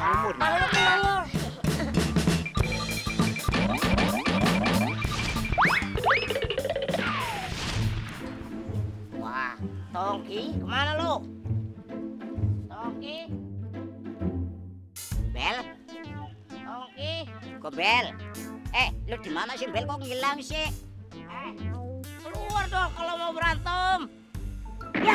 Wah, Tongki, kemana lu? Tongki? Bel? Tongki? Kok Bel? Lu di mana sih Bel? Kok ngilang sih? Keluar dong kalau mau berantem. Ya!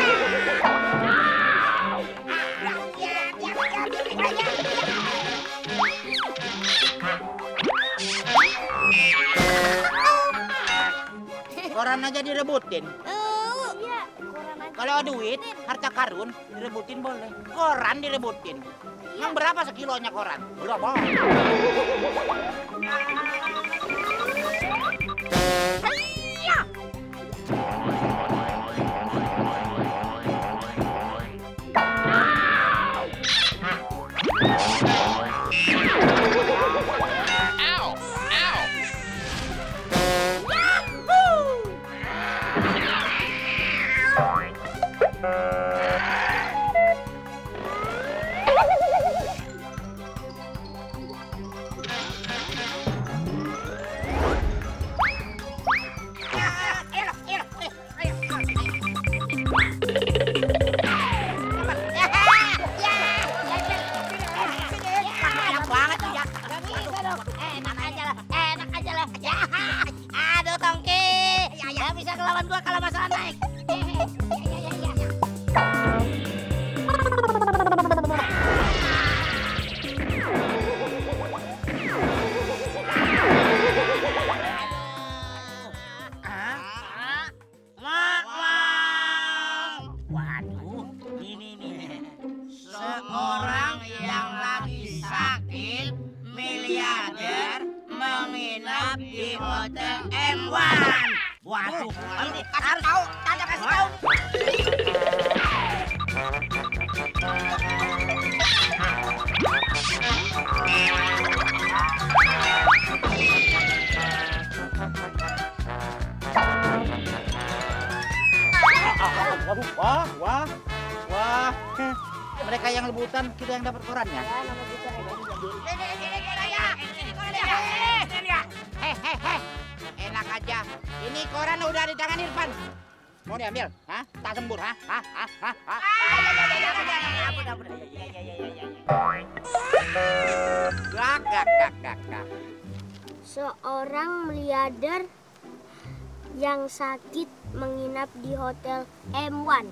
Koran aja direbutin. Iya, koran aja. Kalau duit, harta karun direbutin boleh. Koran direbutin. Yang berapa sekilonya koran? Berapa? Iya. Aduh Tongki, ya bisa ngelawan gua kalau masalah naik. Waduh, ini nih seorang yang lagi sakit miliarder menginap di hotel M1. Waduh, harus tahu, Tanda kasih tahu. Wah. Mereka yang lebutan, kita yang dapat korannya. Enak aja. Ini koran udah di tangan Irfan. Mau diambil? Hah? Tak sembur, hah? Gak. Seorang miliarder yang sakit menginap di hotel M1.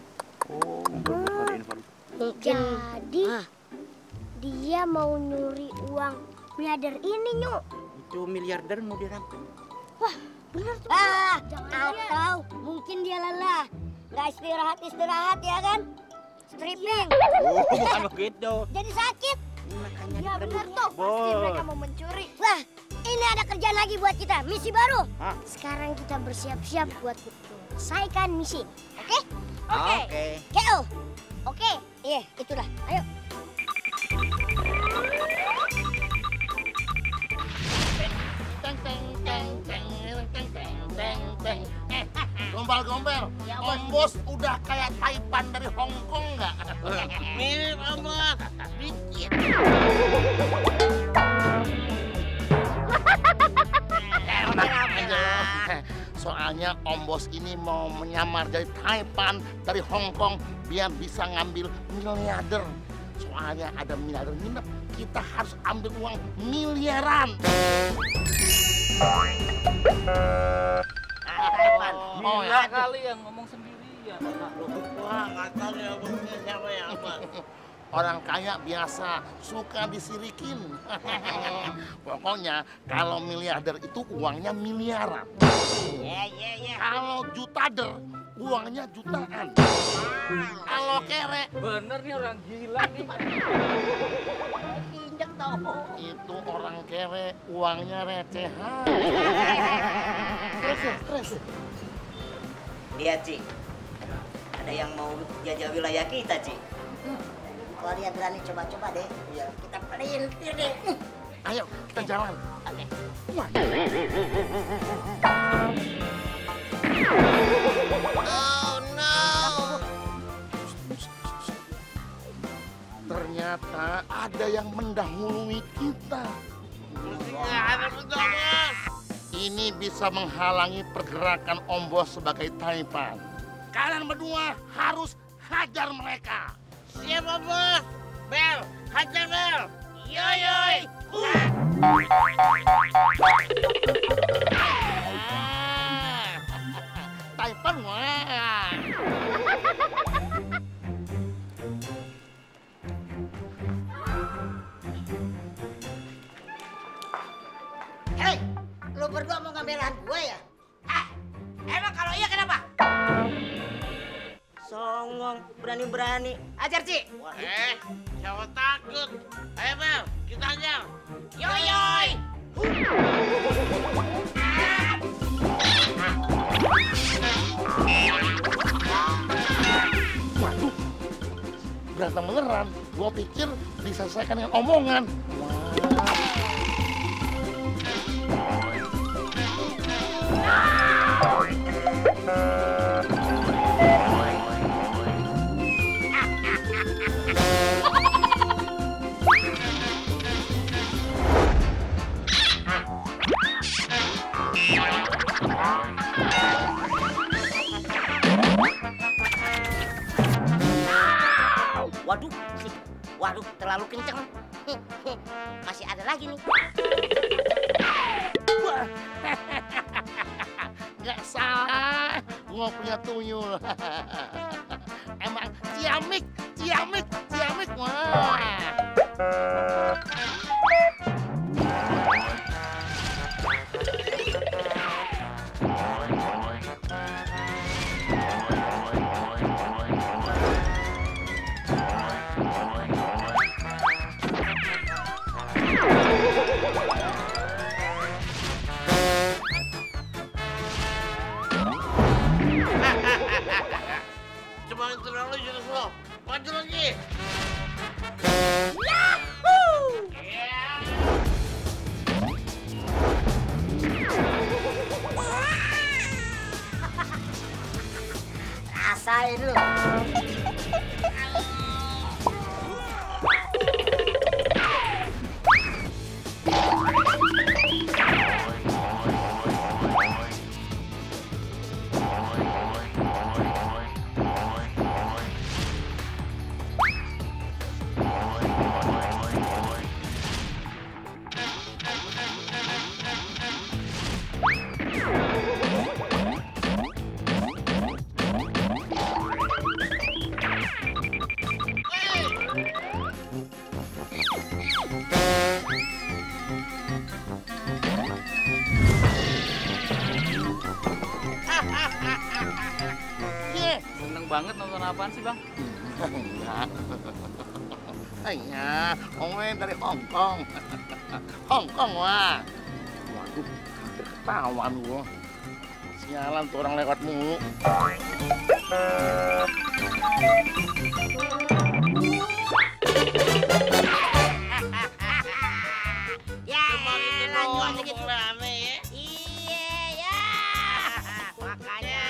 Jadi dia mau nyuri uang miliarder ini, Nyuk. Itu miliarder mau dirampok. Wah, bener tuh. Atau mungkin dia lelah. Nggak istirahat ya kan? Stripping. Bukan begitu. Jadi sakit. Makanya Ya bener tuh. Pasti mereka mau mencuri. Wah, ini ada kerjaan lagi buat kita. Misi baru. Hah? Sekarang kita bersiap-siap buat selesaikan misi. Oke? Oke. KO. Oke. Iya, itulah. Ayo. Gombal-gombal, Om Bos udah kayak Taipan dari Hong Kong nggak? Mirip Om Bos, dikit. Soalnya Om Bos ini mau menyamar jadi Taipan dari Hong Kong biar bisa ngambil miliarder. Soalnya ada miliarder nginep, kita harus ambil uang miliaran. Taipan. Ya kali yang ngomong sendirian. Wah, nggak tahu ya bosnya siapa ya, Abang. Orang kaya biasa suka disirikin. Pokoknya kalau miliarder itu uangnya miliaran. Iya. Kalau jutader uangnya jutaan. Kalau kere Bener nih orang gila nih. Injek tau. itu orang kere uangnya recehan. Terus. Lihat, Ci. Ada yang mau jajah wilayah kita, Ci. Kalau dia berani coba-coba deh, kita pelintir deh. Ayo kita jalan. Oke. Wah. Oh no. Ternyata ada yang mendahului kita. Ini bisa menghalangi pergerakan Om Bos sebagai Taipan. Kalian berdua harus hajar mereka. Siap, Om Bos. Bel, hajar Bel. Yoyoy. Taipan wah. Hei, lu berdua mau ngambil lahan gue ya? Ah, emang kalau iya kenapa? Songong, berani-berani. Ajar, Ci. Jangan takut. Ayo, Bel, kita hajar. Yoyoy. Waduh, berantem beneran. Gua pikir diselesaikan dengan omongan. Waduh, waduh, terlalu kenceng. Masih ada lagi nih. Nggak salah, gua punya tuyul. Emang ciamik, ciamik, ciamik. Wah. Cuma yang terlalu jurus lo. Maju lagi. Rasain lu. Seneng banget nonton apaan sih, Bang? Enggak. Iya, Owen dari Hong Kong. Hong Kong, wah. Waduh, hampir ketahuan gua. Sialan tuh orang lewat mulu. Ya, Cuma itu lanjut doang aja gitu. rame ya. Iya, ya. Makanya.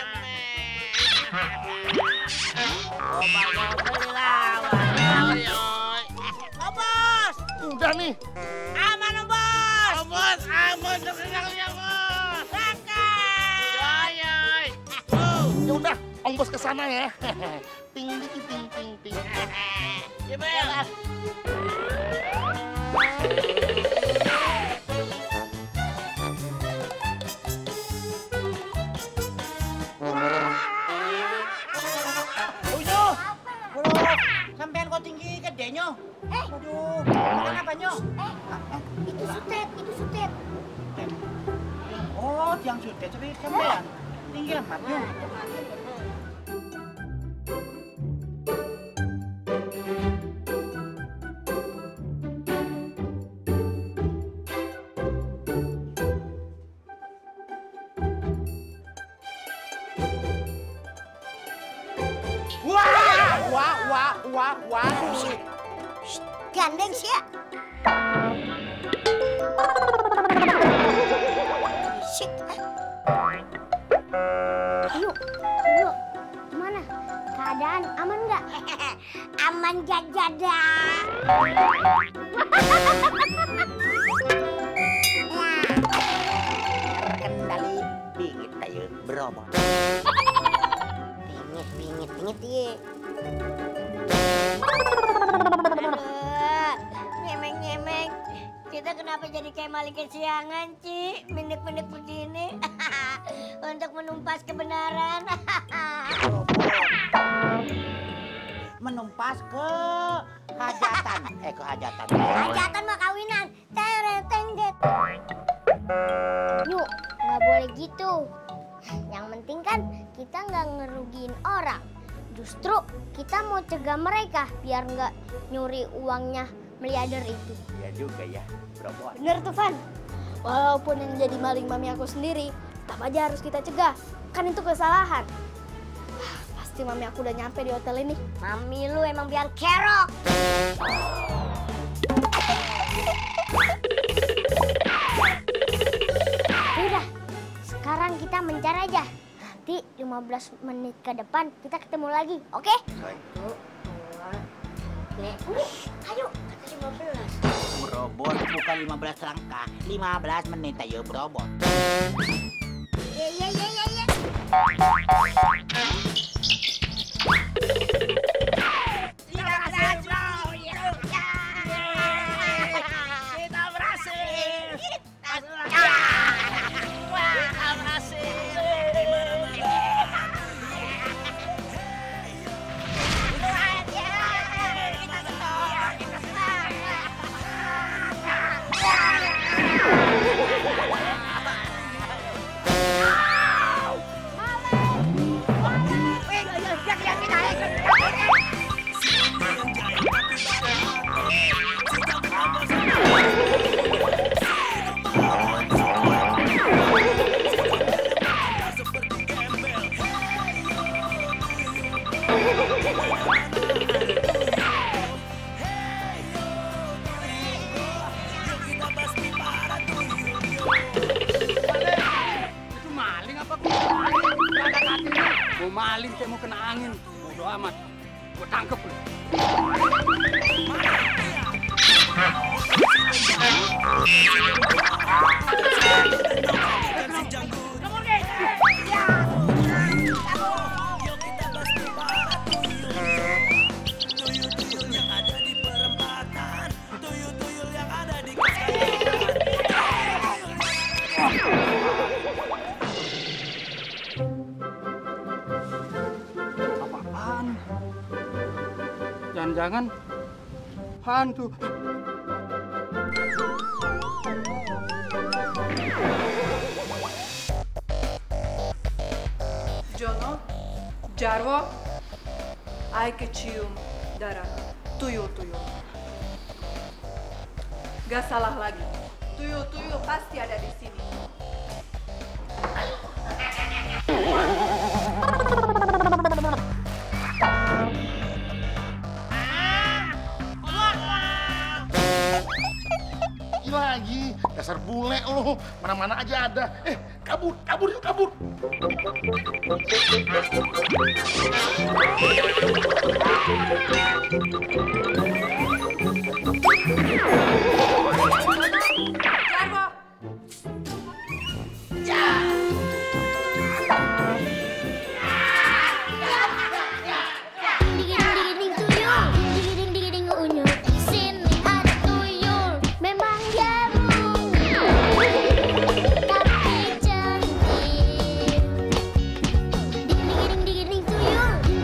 Gobal-gobal dilawan. Yoyoy. Oh, Bos. Udah nih. Aman, Om Bos. Oh, Bos, aman terkenalnya, Bos. Makan. Yoyoy. Ya udah, Om Bos kesana ya. Ting ting ting ting ting. Ya, Bel. Uyo. Bro, sampean kok tinggi gedenya? Waduh, makan apa nyo? Itu sutet, itu sutet. Oh, tiang sudah tapi sampean tinggi amat nyo. Wah. Gandeng sih ya. Shit. Ayo, gimana? Keadaan aman nggak? Aman jajada. Terkendali bingit kayu berobot. Bingit ye. Nyemeng. Kita kenapa jadi kayak maling kesiangan, Ci? Mendek-mendek begini. Untuk menumpas kebenaran. Menumpas ke hajatan. Ke hajatan. Hajatan mau kawinan. Tereng-tengget. Yuk, nggak boleh gitu. Yang penting kan kita nggak ngerugiin orang. Justru kita mau cegah mereka biar nggak nyuri uangnya miliarder itu. Ya juga ya, berobot. Bener tuh, Van. Walaupun yang jadi maling mami aku sendiri, tetap aja harus kita cegah. Kan itu kesalahan. Pasti mami aku udah nyampe di hotel ini. Mami lu emang biang kerok. Udah, sekarang kita mencar aja. Nanti 15 menit ke depan kita ketemu lagi, oke? Ayo, kata 15. Berobot bukan 15 langkah, 15 menit aja berobot. Iya. Mau maling kayak mau kena angin, bodo amat. Gua tangkep lu. Jangan-jangan hantu. Jono, Jarwo, ai che cium darah, tuyul. Gak salah lagi, tuyul pasti ada di sini. Lagi dasar bule lo, mana-mana aja ada. Kabur. Jarwo.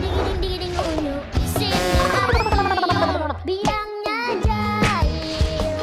Biangnya jahil.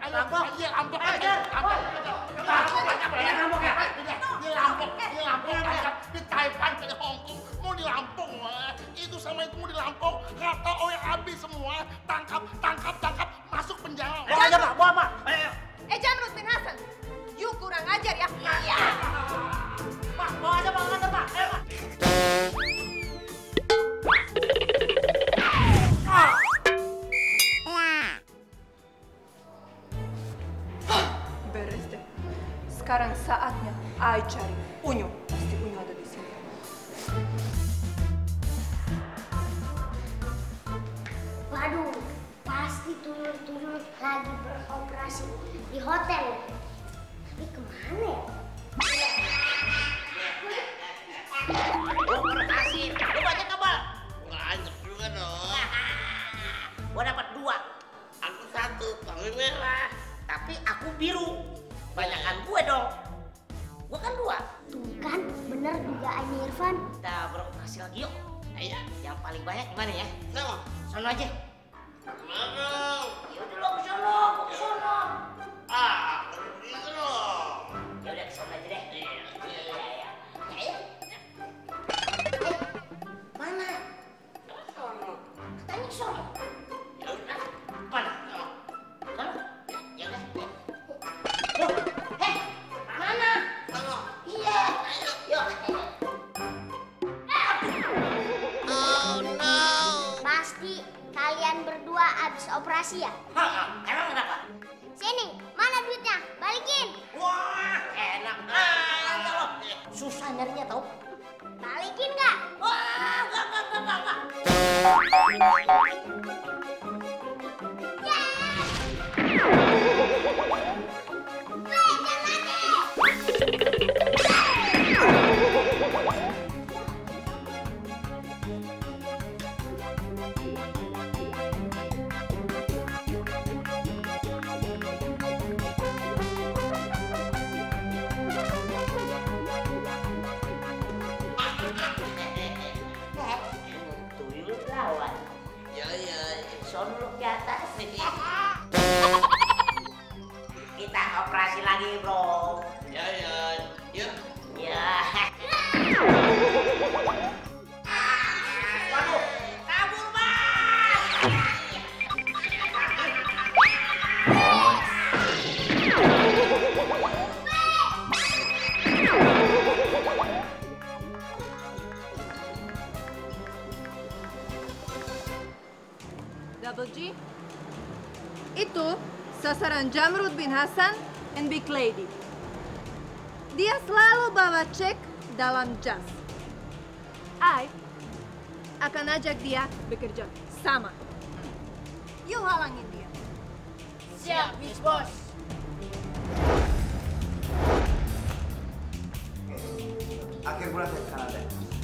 Rampok. Iya, rampok aja. Rampok. Di Taiwan ke Hongkong mau dirampok mah. Itu sama itu mau dirampok. Harta oleh habis semua. Tangkap, masuk penjara. Bawa aja, Pak. Bawa, Pak. Ayo. Jamrud bin Hasan, you kurang ajar ya. Iya. Pak, bawa aja, Pak. Ayo, Pak. Beres deh. Sekarang saatnya I cari Unyu. Pasti Unyu ada di sini. Waduh, pasti tuyul-tuyul lagi beroperasi di hotel. Tapi kemana ya? Gua berhasil. Lu banyak kabel. Banyak juga dong. Gua dapat 2. Aku 1, kamu merah. Tapi aku biru. Banyakan gue dong. Gua kan 2. Tuh kan, bener dugaannya Irfan. Kita beroperasi lagi yuk. Ayo. Yang paling banyak gimana ya? Sono aja. Mana? Yaudah lo ke sono, gua ke sono. Gitu dong. Yaudah ke sono aja deh. Iya. Ayo. Mana? Sono. Katanya sono. Yaudah. Mana? Sono. Yaudah. Loh, mana? Sono. Iya. Yuk. Pasti kalian berdua abis operasi ya? Emang kenapa? Sini, mana duitnya? Balikin. Wah, enak banget lo. Susah nyarinya tau. Balikin nggak? Wah, enggak. Tuyul lawan. Ya. Sono lu ke atas. Kita operasi lagi, bro. Ya. Yuk. Ya. Waduh, kabur, Bang. Double G. Itu sasaran Jamrud bin Hasan and Big Lady. Dia selalu bawa cek dalam jas. I akan ajak dia bekerja sama. You halangin dia. Siap, Miss Bos. Akhir bulan saya ke Kanada.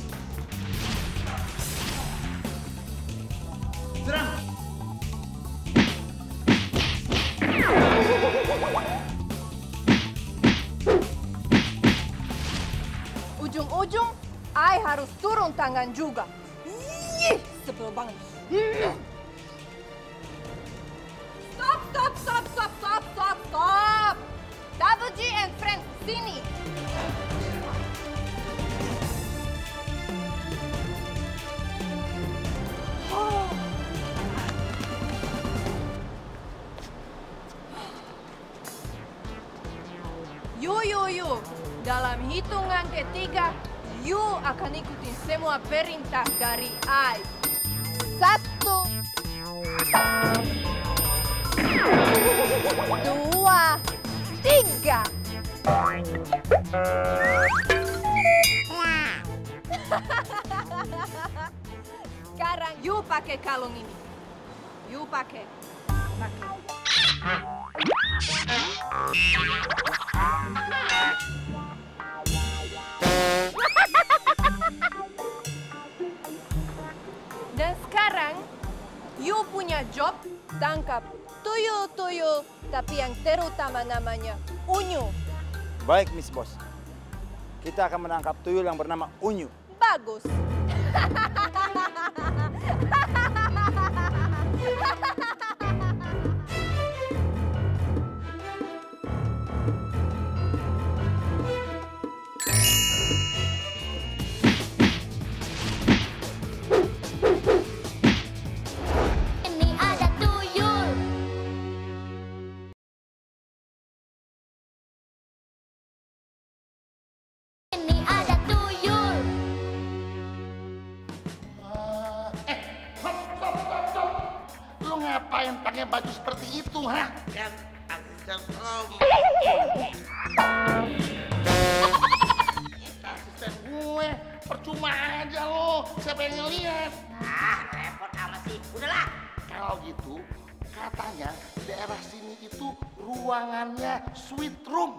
Serang! Ujung-ujung, I harus turun tangan juga. Ih, sebel banget. Stop! Double G and friends, sini. Yo. Dalam hitungan ketiga, you akan ikutin semua perintah dari I. 1, 2, 3. Sekarang you pakai kalung ini. You pakai. Dan sekarang, you punya job tangkap tuyul-tuyul, tapi yang terutama namanya Unyu. Baik, Miss Bos. Kita akan menangkap tuyul yang bernama Unyu. Bagus. ngapain pakai baju seperti itu, ha? Kan asisten Om. Asisten gue, percuma aja lo. Siapa yang ngeliat? Ah, repot amat sih. Udahlah. Kalau gitu, katanya daerah sini itu ruangannya suite room.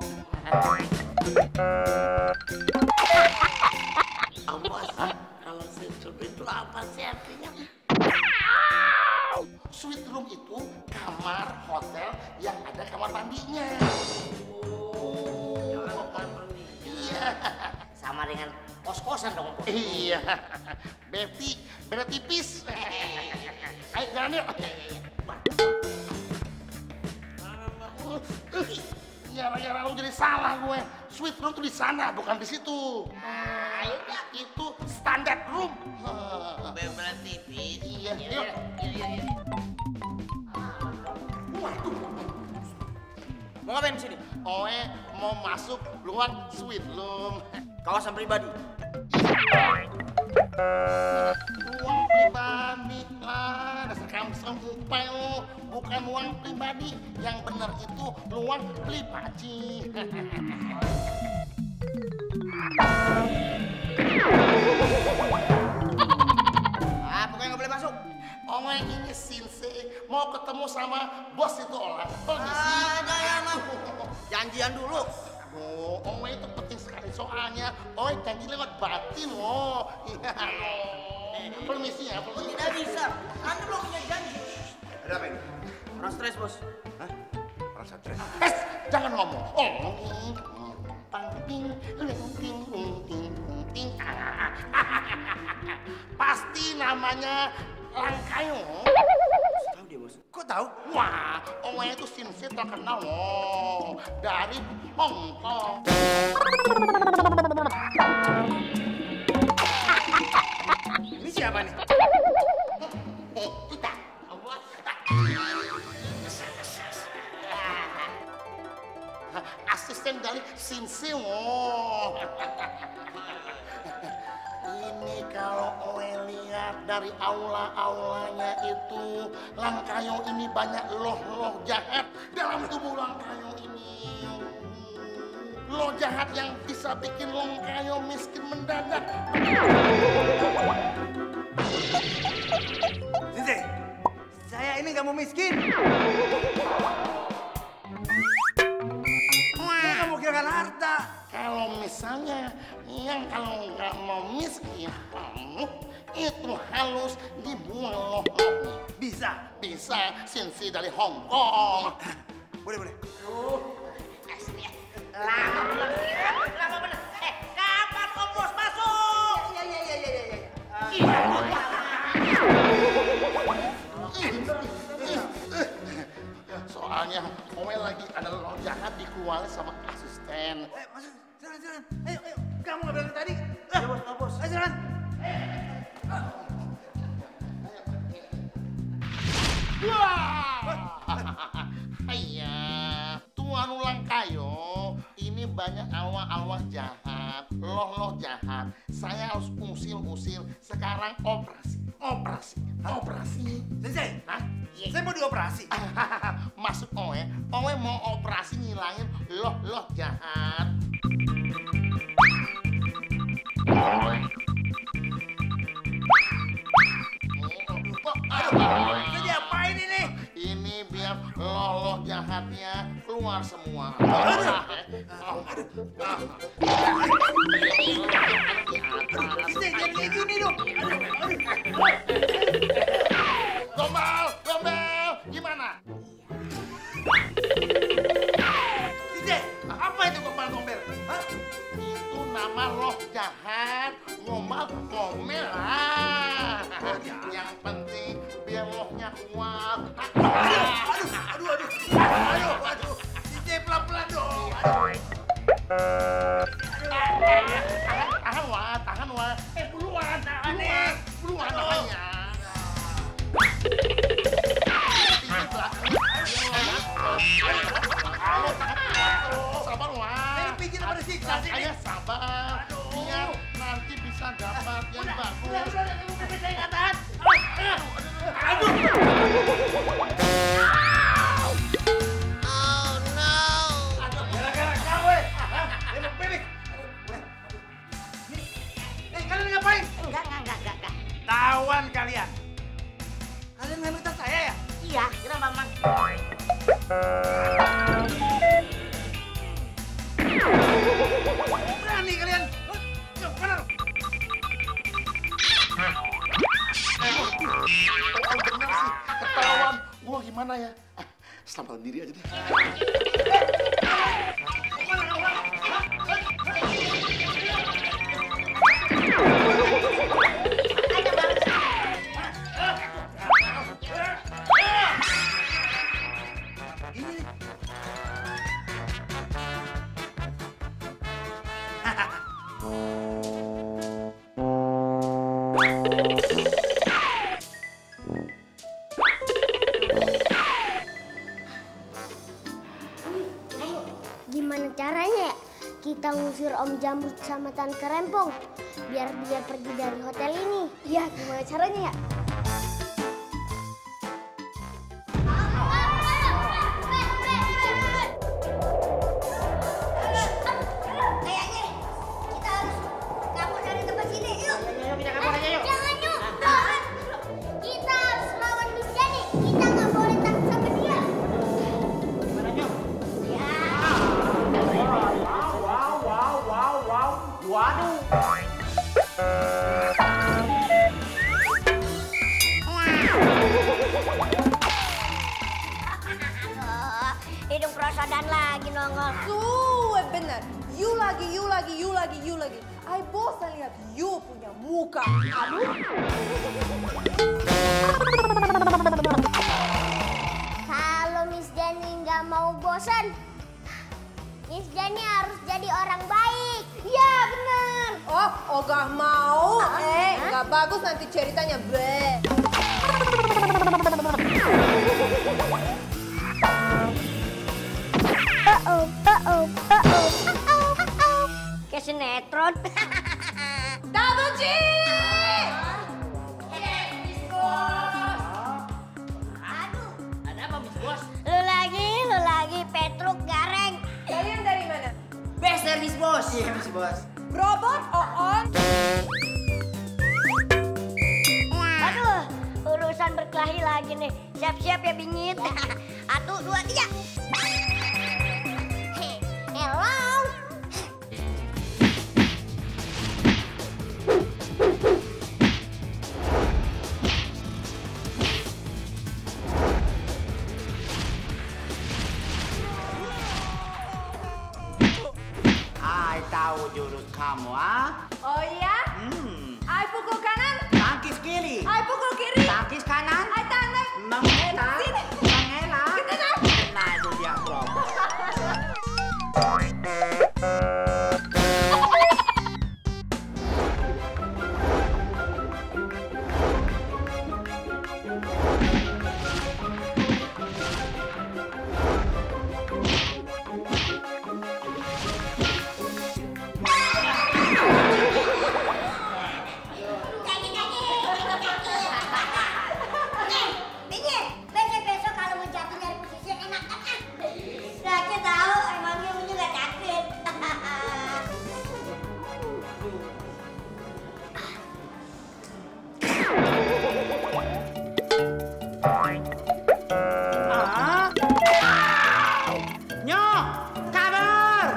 Om Bos, kalau suite itu apa sih artinya? Suite room itu kamar hotel yang ada kamar mandinya. Iya. Sama dengan kos-kosan dong, Bos. Iya. Betty, beda tipis. Ayo jalan yuk. Gara-gara lu jadi salah gue. Suite room tuh di sana, bukan di situ. Ayo, itu standar room. Beda tipis. Iya, yuk. Mau ngapain di sini? Oe mau masuk luar suite room. Kawasan pribadi. Uang pribadi lah, dasar kamseng upai lo. Bukan uang pribadi, yang benar itu uang pribadi. Pokoknya nggak boleh masuk. Oe ini Sinse mau ketemu sama bos itu orang. Permisi. Jangan mau. Janjian dulu. Oh, Oe itu penting sekali soalnya. Oe janji lewat batin loh. Iya. Permisi ya, permisi. Tidak bisa. Anda belum punya janji. Ada apa ini? Orang stres, Bos. Hah? Orang stres? Jangan ngomong. Pangping, ting, ting. Pasti namanya Langkayo. Tahu dia, Bos. Kok tahu? Wah, Oe itu Sinse terkenal loh. Dari Hong Kong. Ini siapa nih? Kita. Asisten dari Sinse. Ini kalau Oe lihat dari aula-aulanya itu, Langkayo ini banyak loh-loh jahat dalam tubuh Langkayo ini. Loh jahat yang bisa bikin Langkayo miskin mendadak. Sensei, saya ini nggak mau miskin. Saya nggak mau kehilangan harta. Kalau misalnya yang kalau nggak mau miskin, itu halus dibuang loh-lohnya. Bisa. Bisa, Sinsi dari Hong Kong. Boleh. Lama bener. Kapan Om Bos masuk? Iya. Soalnya Oe lagi ada loh jahat dikeluarin sama asisten. Masuk. Silakan. Ayo. Kamu nggak bilang tadi? Ya, Bos. Ayo, silakan. Iya, Tuan Langkayo, ini banyak awal-awal jahat, loh jahat. Saya harus usir. Sekarang operasi. Sensei, Hah? saya mau dioperasi. Masuk Oe mau operasi ngilangin loh jahat. Jadi apain ini? Ini biar loh jahatnya keluar semua. Sensei, jangan kayak gini dong. Gombal, gimana? Sensei, apa itu gombal-gombel? Hah? Itu nama loh jahat, ngomel lah. Yang penting biar lohnya kuat. Aduh. Sensei, pelan-pelan dong. Tahan wah. Buruan makanya. Sabar wah. Saya pijit apa disiksa sini? Makanya sabar. Biar nanti bisa dapat yang bagus. Gimana caranya ya? Kita ngusir Om Jamrut sama Tante Rempong biar dia pergi dari hotel ini. Iya, gimana caranya ya? Kayaknya kita harus kabur dari tempat sini. Yuk. Ayo kita kabur aja yuk. Jangan yuk. Jangan. Kita harus lawan Miss Jenny. Kita nggak boleh takut sama dia. Gimana yuk? Ya. Waduh. Hidung perosodan lagi nongol. Benar. You lagi. I bosan lihat you punya muka. Aduh. Kalau Miss Jenny nggak mau bosan, Miss Jenny harus jadi orang baik. Iya benar. Oh gak mau. Nggak bagus nanti ceritanya bre. Kayak sinetron. Double G. Aduh, Ada apa Miss Bos? lu lagi Petruk Gareng. Kalian dari mana? Best service Bos. Iya Miss Bos. Robot on? Aduh, urusan berkelahi lagi nih. Siap-siap ya bingit. 1, 2, 3. Hello. I tahu jurus kamu ah. Oh iya? I pukul kanan. Tangkis kiri. I pukul kiri. Tangkis kanan. I tandai. Mengelak. Sini. Mengelak. Kita Nah itu dia kelompok. Bingit, besok kalau mau jatuh dari posisi yang enak kan? Sakit tahu, emangnya lu juga sakit. Nyo, kabar.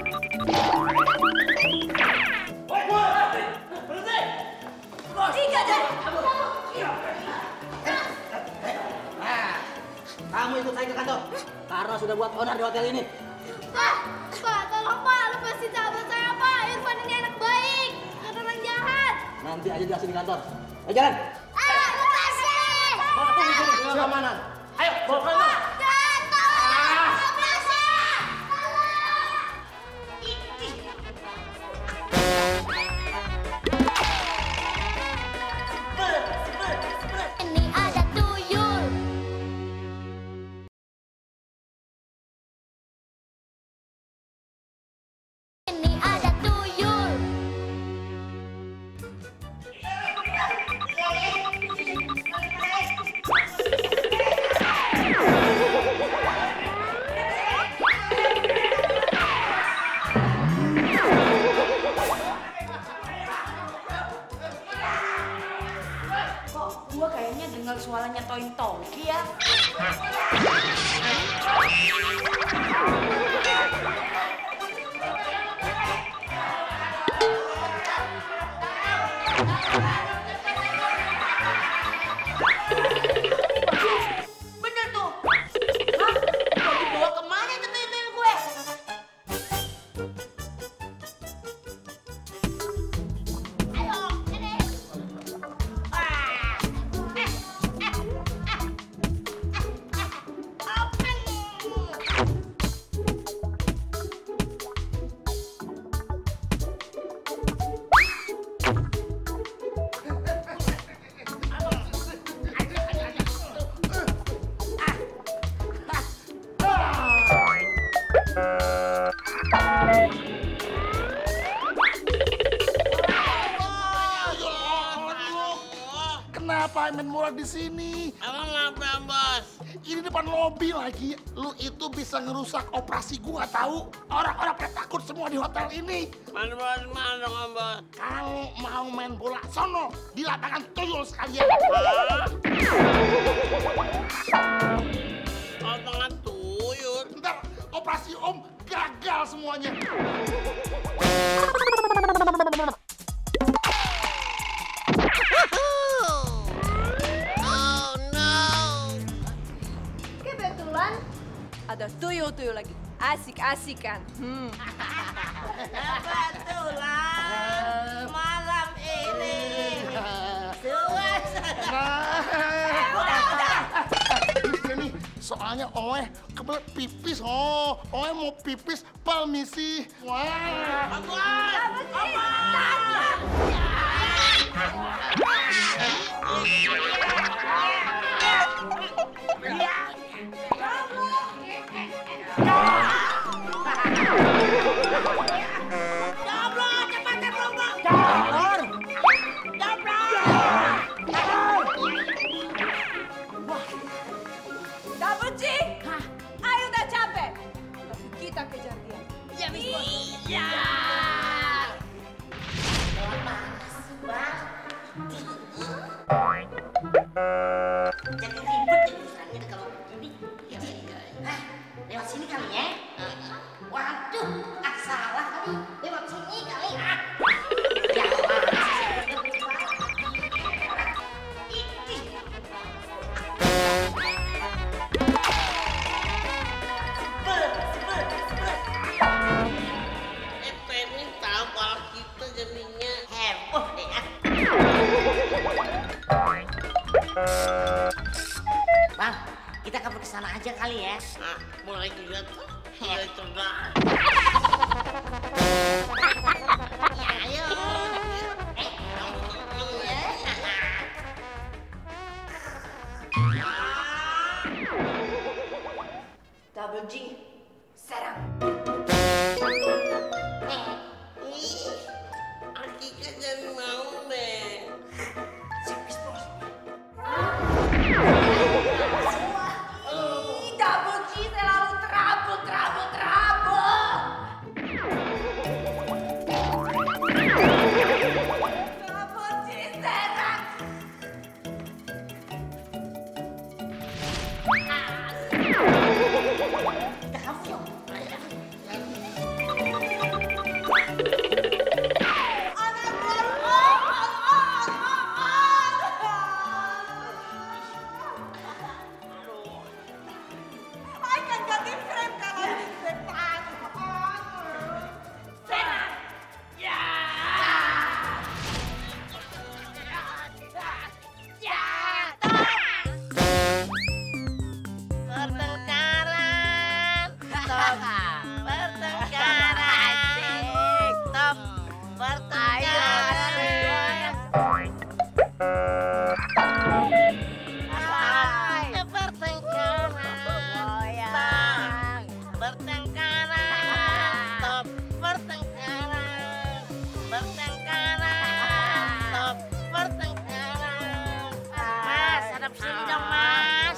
Kamu ikut saya ke kantor. Karena sudah buat onar di hotel ini. Pak, tolong Pak, lepasin sahabat saya Pak. Irfan ini anak baik, bukan orang jahat. Nanti aja jelasin di kantor. Ayo jalan. Ayo, lepasin! Bawa tunggu sini dengan keamanan. Ayo, bawa ke kantor. Ini ada tuyul. Ini ada tuyul. boleh main murah di sini. Emang apa, Bos? Ini depan lobi lagi. Lu itu bisa ngerusak operasi gua tahu. Orang-orang pada takut semua di hotel ini. Main bola di mana dong, Bos? Kalau mau main bola sono di lapangan tuyul sekalian. Lapangan tuyul. Ntar operasi Om gagal semuanya. Kebetulan ada tuyul-tuyul lagi. Asik-asik kan? Kebetulan malam ini suasana. Ini soalnya Oe kebelet pipis. Oe mau pipis, permisi. Wah. Double G, ayo udah capek. Tapi kita kejar dia. Iya, Miss Bos. Iya. Jadi ribet ya urusannya kalau begini. Hah, lewat sini kali ya? Waduh, salah kali. Lewat sini kali. Ya, Penny tahu kalau kita jadinya heboh deh ya. Bang, kita kabur ke sana aja kali ya. Nah, mulai juga tuh. Mulai coba. Ya, ayo. Double G, serang. Ih, Akika jadi mau deh. Double G selalu trouble. Double G serang. Akan jadi frame kalau di depan. Serang. Ya. Pertengkaran. Stop. Pertengkaran. Stop. Pertengkaran. Pertengkaran. Stop. Pertengkaran. Pertengkaran. Stop. Pertengkaran. Mas, hadap sini dong, Mas.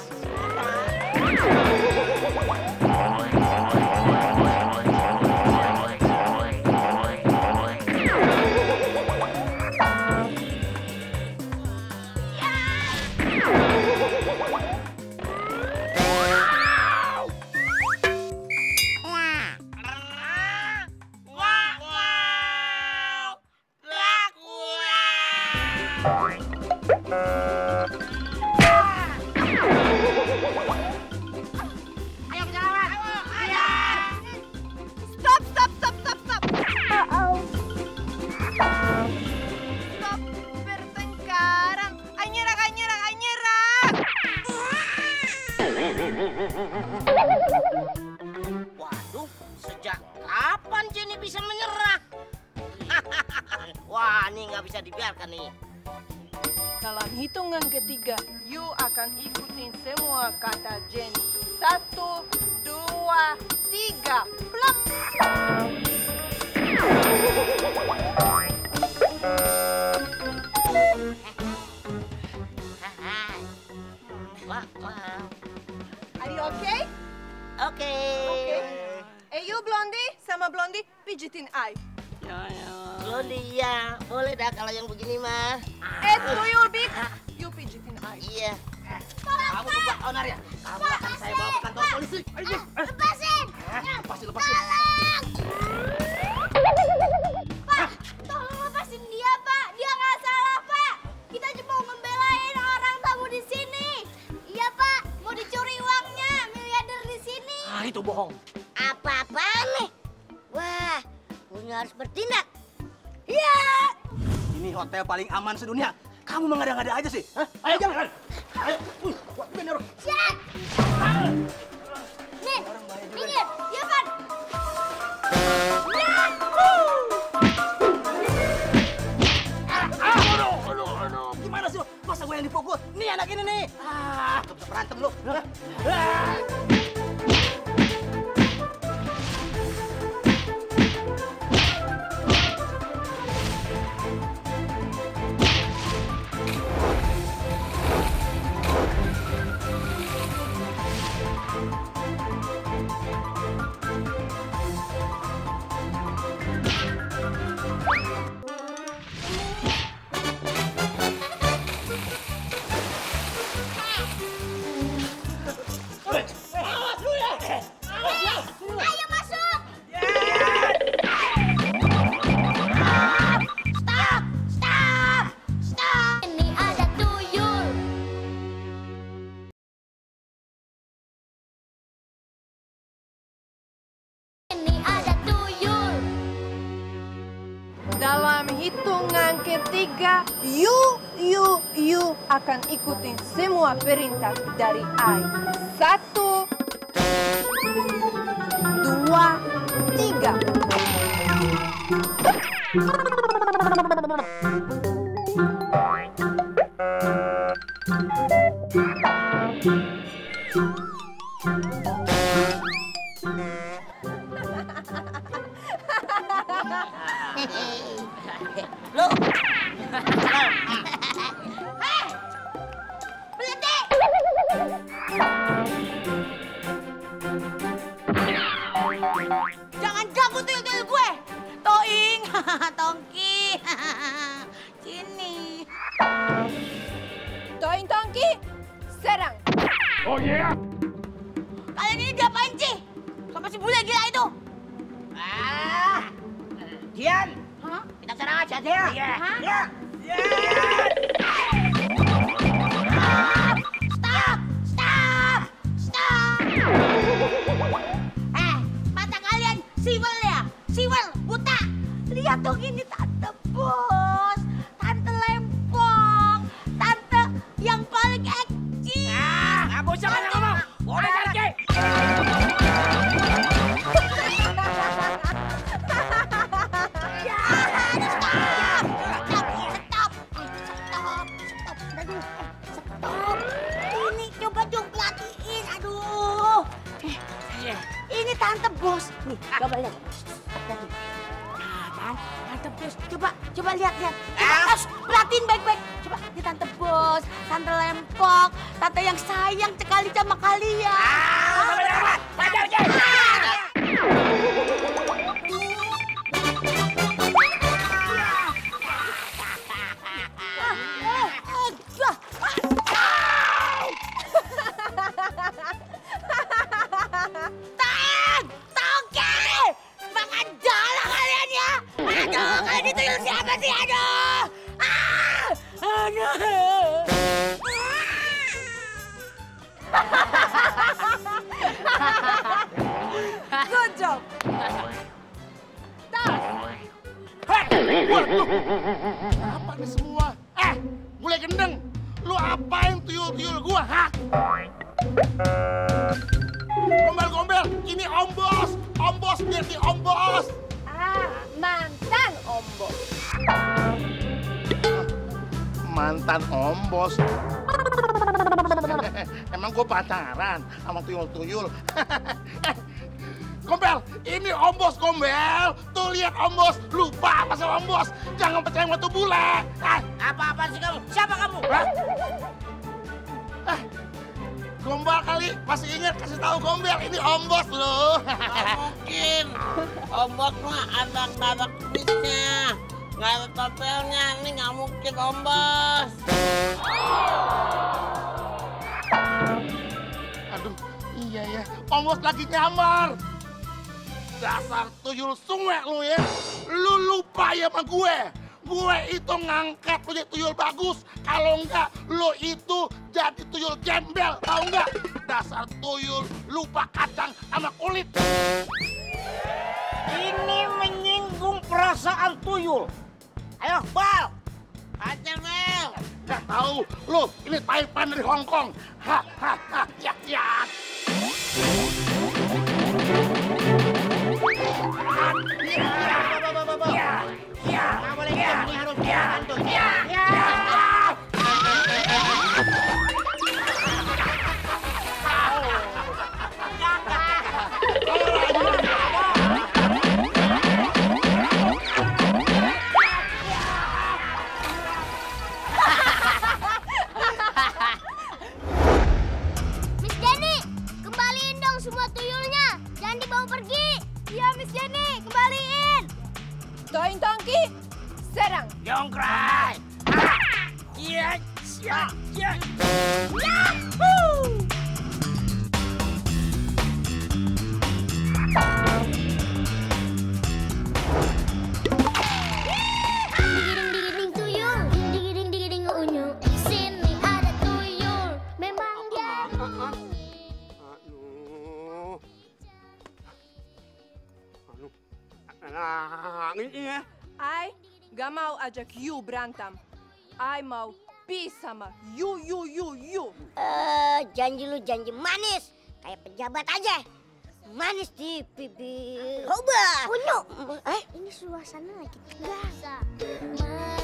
Stop. Stop bertengkaran. Ay nyerang. Waduh, sejak kapan Jenny bisa menyerah? Wah, ini nggak bisa dibiarkan nih. Dalam hitungan ketiga, you akan ikutin semua kata Jenny. 1, 2, 3, plop. Oke. You Blondie sama Blondie pijitin I. Blondie ya, boleh dah kalau yang begini mah. Tuyul Big, you pijitin I. Iya. Kamu coba onar ya? Kamu akan saya bawa ke kantor polisi. Lepasin! Lepasin. Pak, tolong lepasin dia, Pak. Dia nggak salah, Pak. Kita cuma mau ngebelain orang tamu di sini. Iya, Pak. Mau dicuri uangnya, miliarder di sini. Ah, itu bohong. Apa-apaan nih? Wah, punya harus bertindak. Iya. Ini hotel paling aman sedunia. Kamu mengada-ngada aja sih. Hah? Ayo jangan. Ayo. Bener. Siap. Nih, minggir. Iya, Pan. Aduh. Gimana sih lo? Masa gue yang dipukul? Nih anak ini nih. Gak bisa berantem lu. Ayo masuk. Stop. Ini ada tuyul. Ini ada tuyul. Dalam hitungan ketiga, you akan ikutin semua perintah dari I. 1, 2, 3. Lu. Jangan ganggu tuyul-tuyul gue. Toing, Tongki. Sini. Toing Tongki, serang. Oh iya. Kalian ini diapain sih? Sama si bule gila itu. Dian. Hah? Kita serang aja dia. Iya. Iya. Stop. Mata kalian siwel ya? Siwel, buta. Lihat dong ini Tante Bos. Tante Lempong. Tante yang paling eksis. Aku jangan ngomong. Boleh cari. Stop. Ini coba dong pelatihin. Aduh. Ini Tante Bos. Nih, coba lihat. Kan? Tante Bos. Coba lihat. Perhatiin baik-baik. Coba, ini Tante Bos, Tante Lempok, Tante yang sayang sekali sama kalian. Tongki! Makan jala kalian ya! Aduh, kalian dituyul siapa sih? Aduh! Good job. Apa nih semua? Bule gendeng. Lu apain tuyul-tuyul gua, ha? Gombel-gombel, ini Om Bos. Om Bos, biar di Om Bos. Mantan Om Bos. Mantan Om Bos. Emang gua pacaran sama tuyul-tuyul. Gombel, ini Om Bos, Gombel. Tuh lihat Om Bos, lupa apa sama Om Bos. Jangan percaya sama tuh bule. Apa-apa sih kamu? Siapa kamu? Gombal kali, masih ingat kasih tahu Gombel ini Om Bos loh. Nggak mungkin. Om Bos mah ada babak kumisnya. Nggak ada topelnya, ini nggak mungkin Om Bos. Aduh, iya ya, Om Bos lagi nyamar. Dasar tuyul sungai lu ya. Lu lupa ya sama gue. Gue itu ngangkat lu jadi tuyul bagus. Kalau enggak, lu itu jadi tuyul gembel. Tahu enggak? Dasar tuyul lupa kacang sama kulit. Ini menyinggung perasaan tuyul. Ayo, Bal. Aja, Bal. Gak tahu lu, ini Taipan dari Hong Kong. Hahaha, ya. Nggak boleh gitu, ini harus dibantu. Miss Jenny, kembaliin dong semua tuyulnya. Jangan dibawa pergi. Iya, Miss Jenny, kembaliin. Toing Tongki, serang. Jongkrai. Iya, siap. Ding tuyul, ding unyu. Sini ada tuyul. Memang dia. Ini ya. I gak mau ajak you berantem. I mau peace sama you. Janji lu janji manis. Kayak pejabat aja. Manis di bibir. Coba. Unyu. Ini suasana lagi tegang.